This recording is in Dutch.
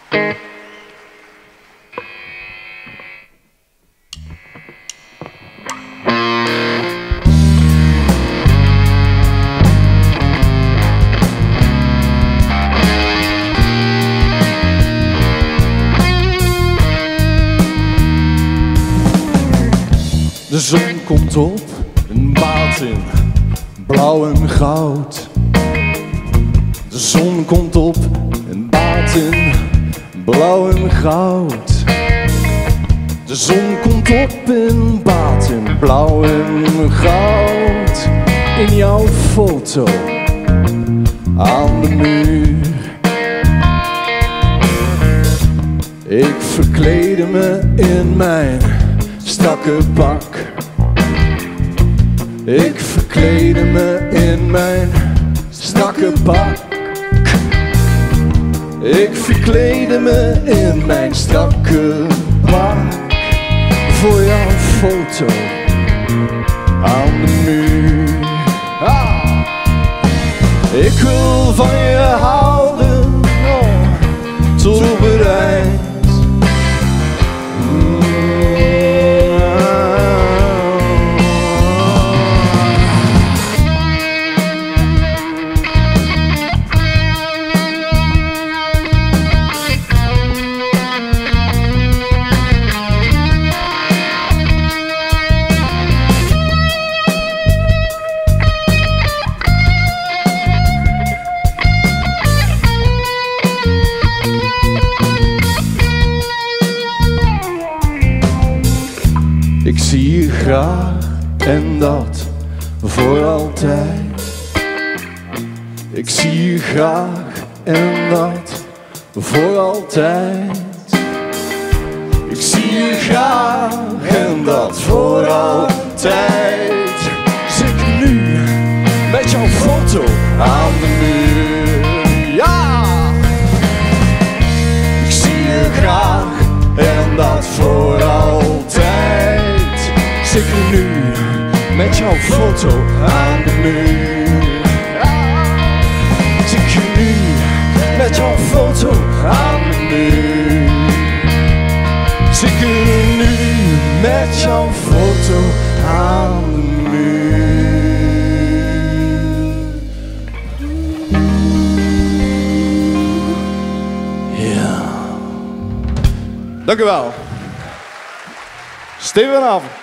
De zon komt op en baat in blauw en goud. De zon komt op en baat in blauw en goud. De zon komt op en baat in blauw en goud. In jouw foto aan de muur. Ik verkleedde me in mijn strakke pak. Ik verkleedde me in mijn strakke pak. Ik verkleedde me in mijn strakke pak. Voor jouw foto aan de muur. Ah. Ik wil van je houden, tot op het eind. Ik zie je graag en dat voor altijd. Ik zie je graag en dat voor altijd. Ik zie je graag en dat voor altijd. Zit nu met jouw foto aan de muur. Ja! Ik zie je graag en dat voor altijd. Zeker nu, met jouw foto aan de muur. Zeker nu, met jouw foto aan de muur. Zeker nu, met jouw foto aan de muur. Ja. Dank u wel. Steven vanavond.